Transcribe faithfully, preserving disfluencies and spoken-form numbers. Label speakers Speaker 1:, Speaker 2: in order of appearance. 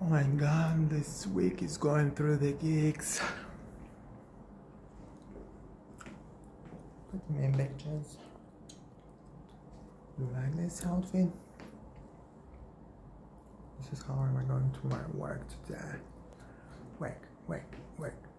Speaker 1: Oh my god, this week is going through the geeks. Put me in pictures. You like this outfit? This is how am I going to my work today. Work, work, work.